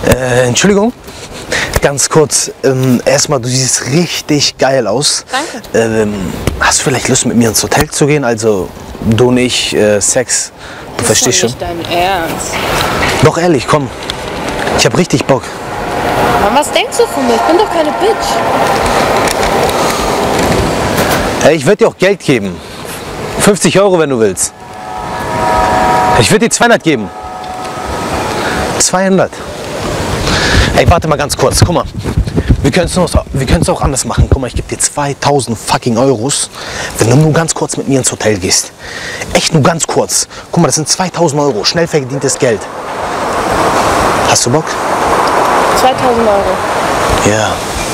Entschuldigung, ganz kurz. Erstmal, du siehst richtig geil aus. Danke. Hast du vielleicht Lust, mit mir ins Hotel zu gehen? Also, du und ich, Sex. Du verstehst schon? Das ist doch nicht dein Ernst. Doch ehrlich, komm. Ich hab richtig Bock. Mann, was denkst du von mir? Ich bin doch keine Bitch. Ich würde dir auch Geld geben. 50 Euro, wenn du willst. Ich würde dir 200 geben. 200. Ey, warte mal ganz kurz. Guck mal. Wir können es auch anders machen. Guck mal, ich gebe dir 2000 fucking Euros, wenn du nur ganz kurz mit mir ins Hotel gehst. Echt nur ganz kurz. Guck mal, das sind 2000 Euro. Schnell verdientes Geld. Hast du Bock? 2000 Euro. Ja.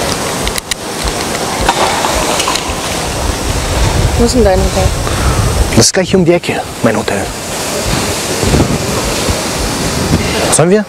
Wo ist denn dein Hotel? Das ist gleich hier um die Ecke, mein Hotel. Sollen wir?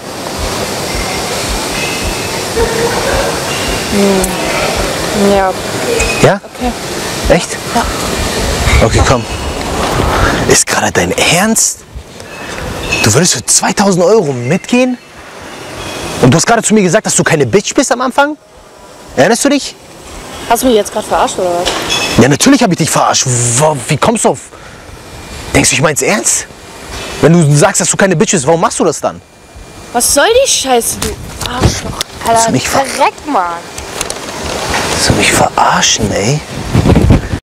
Ja. Ja? Okay. Echt? Ja. Okay, komm. Ist gerade dein Ernst? Du würdest für 2000 Euro mitgehen? Und du hast gerade zu mir gesagt, dass du keine Bitch bist am Anfang? Erinnerst du dich? Hast du mich jetzt gerade verarscht oder was? Ja, natürlich habe ich dich verarscht. Wie kommst du auf... Denkst du, ich mein's ernst? Wenn du sagst, dass du keine Bitch bist, warum machst du das dann? Was soll die Scheiße, du Arschloch? Willst du Alter, mich verreck mal. Willst du mich verarschen, ey?